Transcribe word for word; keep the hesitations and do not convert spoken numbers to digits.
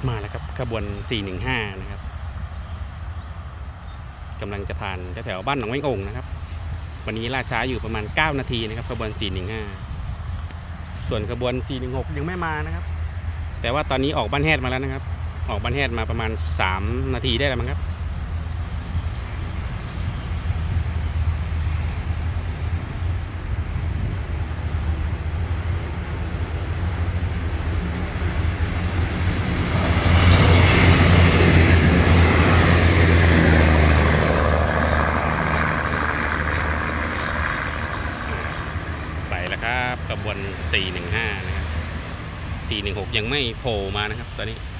มาแล้วครับขบวนสี่หนึ่งห้านะครับกำลังจะผ่านแถวๆบ้านหนองไม้โอ่งนะครับวันนี้ล่าช้าอยู่ประมาณเก้านาทีนะครับขบวนสี่หนึ่งห้าส่วนขบวนสี่หนึ่งหกยังไม่มานะครับแต่ว่าตอนนี้ออกบ้านแฮดมาแล้วนะครับออกบ้านแฮดมาประมาณสามนาทีได้แล้วมั้งครับไปแล้วครับขบวนสี่หนึ่งห้านะครับสี่หนึ่งหกยังไม่โผล่มานะครับตอนนี้